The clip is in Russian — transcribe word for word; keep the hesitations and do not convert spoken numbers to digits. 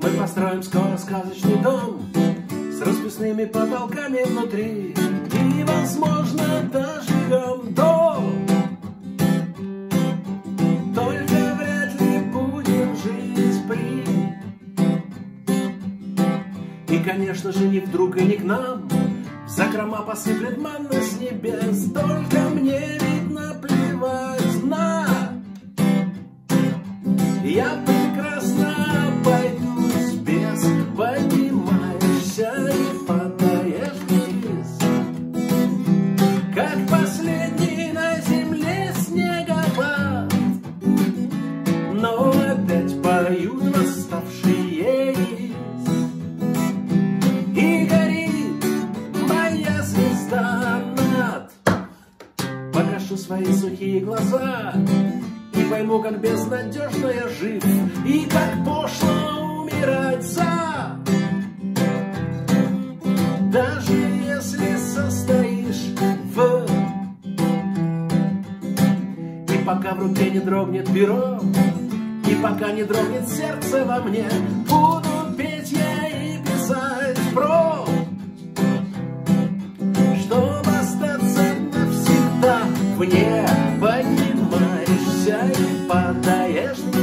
Мы построим скоро сказочный дом с расписными потолками внутри, и, возможно, доживем до. Только вряд ли будем жить при. И, конечно же, не вдруг и не к нам в закрома посыплет манна с небес. Только мне ведь наплевать на. Я прекрасно обойдусь без. Поднимаешься и падаешь вниз, как последний на земле снегопад. Но опять поют восставшие из. И горит моя звезда над. Покажу свои сухие глаза и пойму, как безнадежно я жив, и как пошло умирать за. Даже если состоишь в. И пока в руке не дрогнет перо, и пока не дрогнет сердце во мне, буду петь я и писать про. Чтобы остаться навсегда вне. Поднимаешься и падаешь.